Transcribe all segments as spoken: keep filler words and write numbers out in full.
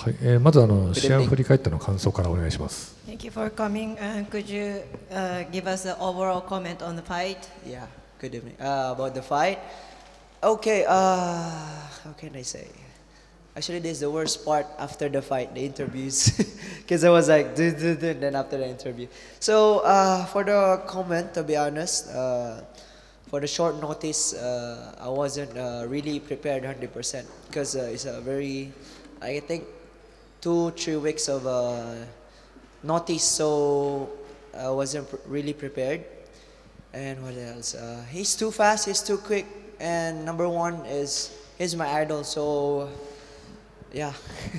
はい、えー、まずあの試合を振り返っての感想からお願いします。 Thank you for coming. Uh, could you uh, give us an overall comment on the fight? Yeah, good evening. Uh, about the fight. Okay, uh, how can I say? Actually, this is the worst part after the fight, the interviews. Because I was like, duh, duh, duh, then after the interview. So, uh, for the comment, to be honest, uh, for the short notice, uh, I wasn't uh, really prepared one hundred percent. Because uh, it's a very, I think, two, three weeks of uh, notice, so I wasn't pr really prepared. And what else? Uh, he's too fast, he's too quick, and number one is he's my idol, so yeah.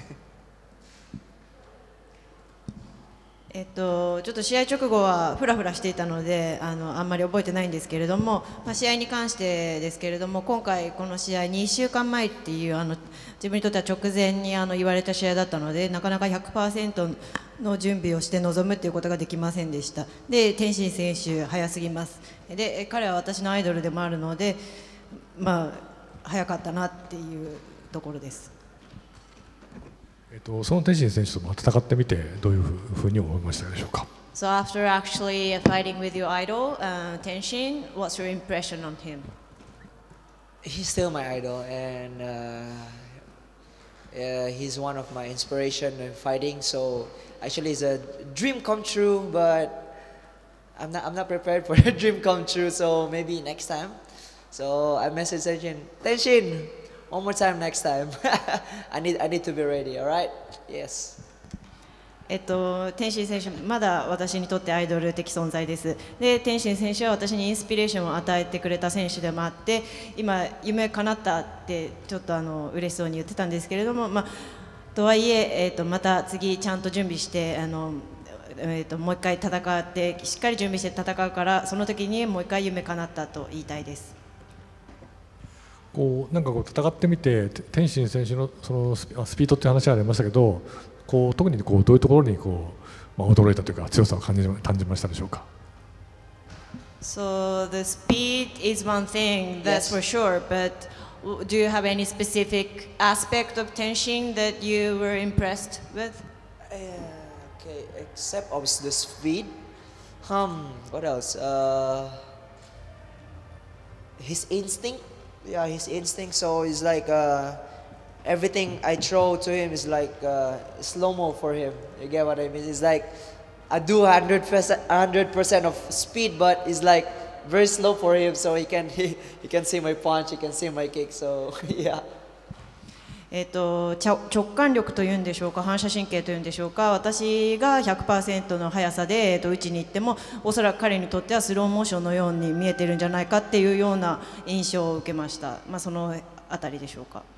えっと、ちょっと試合直後はフラフラしていたので あの、あんまり覚えてないんですけれども、まあ、試合に関してですけれども、今回この試合にしゅうかんまえっていうあの自分にとっては直前にあの言われた試合だったので、なかなか ひゃくパーセント の準備をして臨むっていうことができませんでした。で、天心選手早すぎます。で、彼は私のアイドルでもあるので、まあ早かったなっていうところです。 えっと、その天心選手とも戦ってみてどういうふうに思いましたでしょうか。 So after actually fighting with your idol, uh, Tenshin, what's your impression on him? He's still my idol, and uh, uh, he's one of my inspiration in fighting. So actually, it's a dream come true, but I'm not I'm not prepared for a dream come true. So maybe next time. So I messaged Tenshin, Tenshin, one more time next time. I need I need to be ready. All right? Yes. えっと、天心選手、まだ私にとってアイドル的存在です。で、天心選手は私にインスピレーションを与えてくれた選手でもあって、今、夢叶ったってちょっとあの嬉しそうに言ってたんですけれども、まあ、とはいえ、えっと、また次、ちゃんと準備して、あのえっと、もう一回戦って、しっかり準備して戦うから、その時にもう一回夢叶ったと言いたいです。 こうなんかこう戦ってみて、天心選手のそのスピードって話がありましたけど、こう特にこうどういうところにこう、まあ、驚いたというか強さを感じ感じましたでしょうか。 So the speed is one thing, that's for sure. But do you have any specific aspect of Tenshin that you were impressed with? Uh, okay, except of the speed. Um, what else? Uh, his instinct. Yeah, his instinct. So it's like uh, everything I throw to him is like uh, slow-mo for him. You get what I mean? It's like I do one hundred percent, one hundred percent of speed, but it's like very slow for him. So he can he, he can see my punch, he can see my kick. So yeah. えっと、直感力というんでしょうか、反射神経というんでしょうか、私が ひゃくパーセント の速さで、えっと、打ちに行ってもおそらく彼にとってはスローモーションのように見えてるんじゃないかっていうような印象を受けました。まあ、そのあたりでしょうか。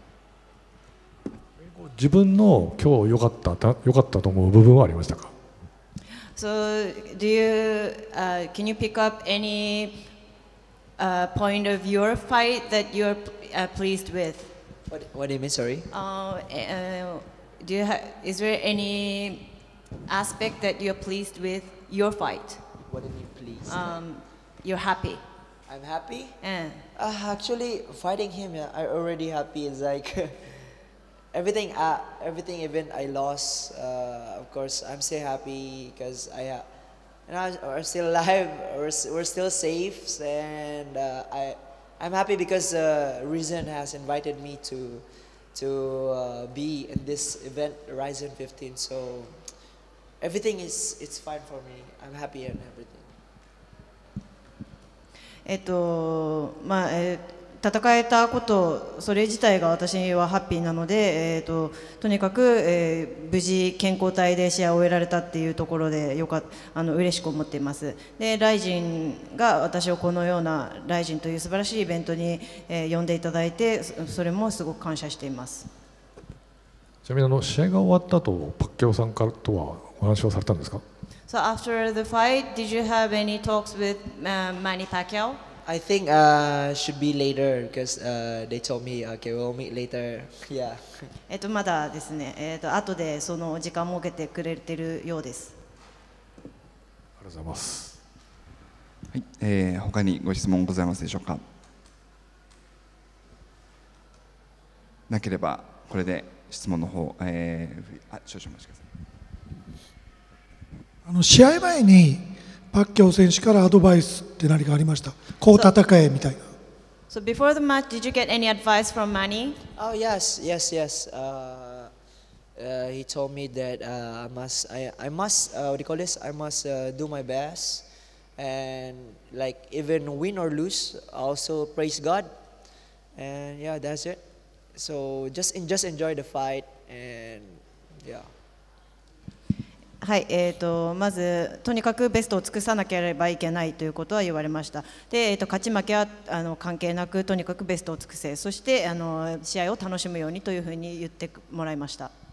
自分の今日良かった良かったと思う部分はありましたか。 So, do you, uh, can you pick up any uh, point of your fight that you're uh, pleased with? What, what do you mean? Sorry. Uh, uh, do you ha is there any aspect that you're pleased with your fight? What do you mean, please? Um, you're happy. I'm happy. Uh. Uh, actually, fighting him, yeah, I already happy. It's like everything, uh, everything. Even I lost, uh, of course, I'm still happy because I, uh, you know, we're still alive. We're, we're still safe, and uh, I. I'm happy because uh, Reason has invited me to to uh, be in this event, Horizon fifteen. So everything is it's fine for me. I'm happy and everything. えっとまあえー戦えたことそれ自体が私はハッピーなので、えー、ととにかく、えー、無事健康体で試合を終えられたっていうところでよかあの嬉しく思っています。でライジンが私をこのようなライジンという素晴らしいイベントに、えー、呼んでいただいてそれもすごく感謝しています。 ちなみにあの試合が終わった後パッキャオさんからとはお話をされたんですか。 So after the fight, did you have any talks with、uh, Manny Pacquiao? I think uh should be later because uh they told me okay we'll meet later. Yeah. えっとまだですね。えっと後でその時間を設けてくれてるようです。 ありがとうございます。 はい、えー、他にご質問ございますでしょうか。なければこれで質問の方、えー、あ少々お待ちください。 あの試合前にパッキャオ選手からアドバイスって何かありました？こう戦えみたいな。 So before the match, did you get any advice from Manny? Oh yes, yes, yes. Uh, uh, he told me that uh, I must, I, I must, uh, what do you call this? I must uh, do my best, and like even win or lose, also praise God, and yeah, that's it. So just in, just enjoy the fight, and yeah. はい、えー、とまずとにかくベストを尽くさなければいけないということは言われました。で、えー、と勝ち負けはあの関係なくとにかくベストを尽くせ、そしてあの試合を楽しむようにというふうに言ってもらいました。